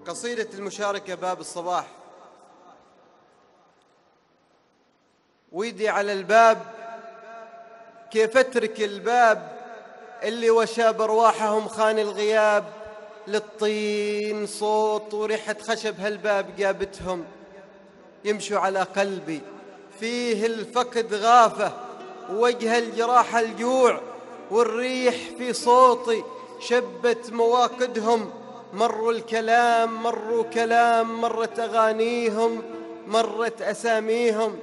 قصيدة المشاركة باب الصباح. ويدي على الباب كيف اترك الباب اللي وشى برواحهم خان الغياب، للطين صوت وريحة خشب هالباب جابتهم، يمشوا على قلبي فيه الفقد غافة، ووجه الجراح الجوع، والريح في صوتي شبت مواقدهم. مروا الكلام مروا كلام، مرت أغانيهم مرت أساميهم،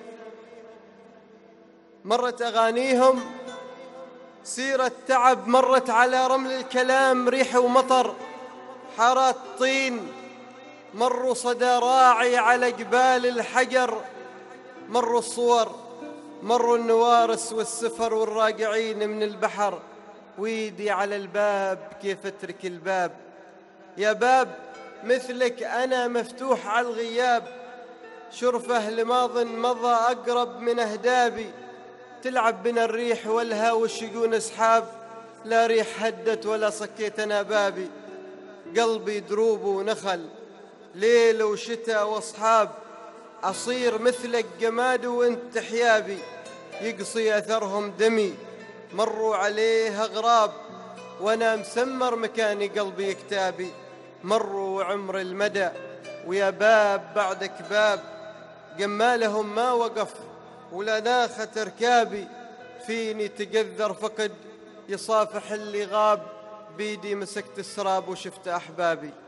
مرت أغانيهم سيرة تعب، مرت على رمل الكلام ريح ومطر حارات طين. مروا صدى راعي على جبال الحجر، مروا الصور مروا النوارس والسفر والراجعين من البحر. ويدي على الباب كيف اترك الباب، يا باب مثلك أنا مفتوح على الغياب، شرفه لماض مضى أقرب من أهدابي، تلعب بنا الريح والها والشجون أسحاب، لا ريح هدت ولا صكيت أنا بابي. قلبي دروب ونخل ليل وشتاء وأصحاب، أصير مثلك جماد وانت حيابي، يقصي أثرهم دمي مروا عليه أغراب، وأنا مسمر مكاني قلبي كتابي. مروا عمر المدى ويا باب بعدك باب، جمالهم ما وقف ولا ناخت ركابي، فيني تقذر فقد يصافح اللي غاب، بيدي مسكت السراب وشفت أحبابي.